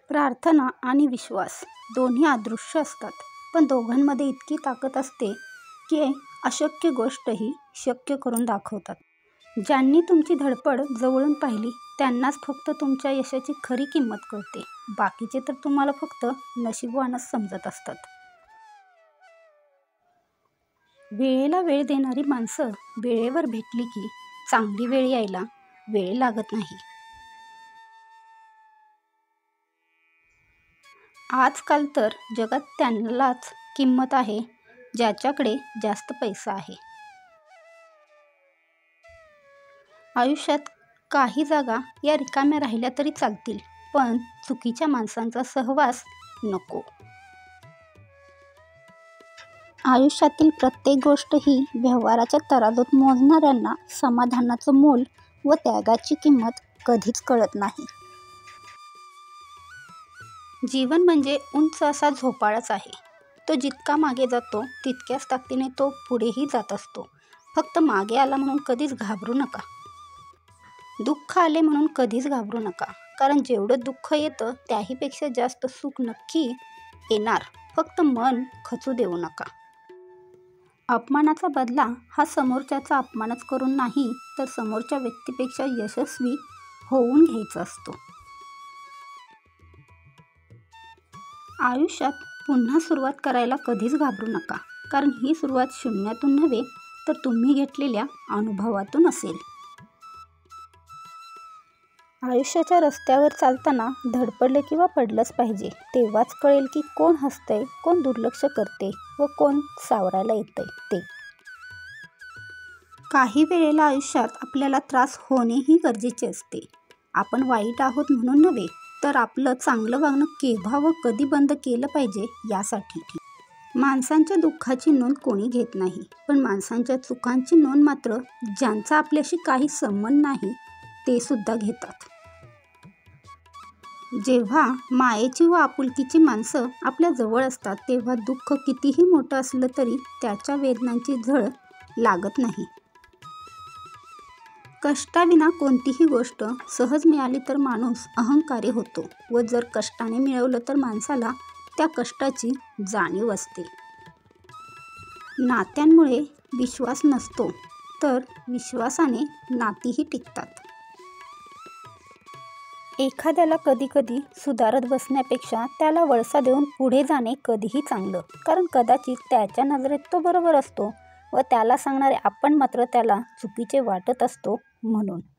प्रार्थना आणि विश्वास दोन्ही अदृश्य असतात, पण दोघांमध्ये इतकी ताकद असते की अशक्य गोष्टही शक्य करून दाखवतात. ज्यांनी तुमची धडपड जवळून पाहिली त्यांनाच फक्त तुमच्या यशाची खरी किंमत कळते. बाकीचे तर तुम्हाला फक्त नशीबवानच समजत असतात. वेळेला वेळ देणारी माणसं वेळेवर भेटली की चांगली वेळ यायला वेळ लागत नाही. आजकाल तर जगात त्यांनाच किंमत आहे ज्याच्याकडे जास्त पैसा आहे. आयुष्यात काही जागा या रिकाम्या राहिल्या तरी चालतील, पण चुकीच्या माणसांचा सहवास नको. आयुष्यातील प्रत्येक गोष्ट ही व्यवहाराच्या तराजूत मोजणाऱ्यांना समाधानाचं मोल व त्यागाची किंमत कधीच कळत नाही. जीवन म्हणजे उंच असा झोपाळाच आहे. तो जितका मागे जातो तितक्याच ताकदीने तो पुढेही जात असतो. फक्त मागे आला म्हणून कधीच घाबरू नका. दुःख आले म्हणून कधीच घाबरू नका, कारण जेवढं दुःख येतं त्याहीपेक्षा जास्त सुख नक्की येणार. फक्त मन खचू देऊ नका. अपमानाचा बदला हा समोरच्याचा अपमानच करून नाही, तर समोरच्या व्यक्तीपेक्षा यशस्वी होऊन घ्यायचा असतो. आयुष्यात पुन्हा सुरुवात करायला कधीच घाबरू नका, कारण ही सुरुवात शून्यातून नव्हे तर तुम्ही घेतलेल्या अनुभवातून असेल. आयुष्याच्या रस्त्यावर चालताना धडपडलं किंवा पडलंच पाहिजे, तेव्हाच कळेल की कोण हसतंय, कोण दुर्लक्ष करते व कोण सावरायला येतंय ते. काही वेळेला आयुष्यात आपल्याला त्रास होणेही गरजेचे असते. आपण वाईट आहोत म्हणून नव्हे, तर आपलं चांगलं वागणं केव्हा व कधी बंद केलं पाहिजे यासाठी. माणसांच्या दुःखाची नोंद कोणी घेत नाही, पण माणसांच्या चुकांची नोंद मात्र ज्यांचा आपल्याशी काही संबंध नाही ते सुद्धा घेतात. जेव्हा मायेची व आपुलकीची माणसं आपल्या जवळ असतात तेव्हा दुःख कितीही मोठं असलं तरी त्याच्या वेदनांची झळ लागत नाही. कष्टाविना कोणतीही गोष्ट सहज मिळाली तर माणूस अहंकारी होतो व जर कष्टाने मिळवलं तर माणसाला त्या कष्टाची जाणीव असते. नात्यांमुळे विश्वास नसतो, तर विश्वासाने नातीही टिकतात. एखाद्याला कधीकधी सुधारत बसण्यापेक्षा त्याला वळसा देऊन पुढे जाणे कधीही चांगलं, कारण कदाचित त्याच्या नजरेत तो बरोबर असतो व त्याला सांगणारे आपण मात्र त्याला चुकीचे वाटत असतो. म्हणून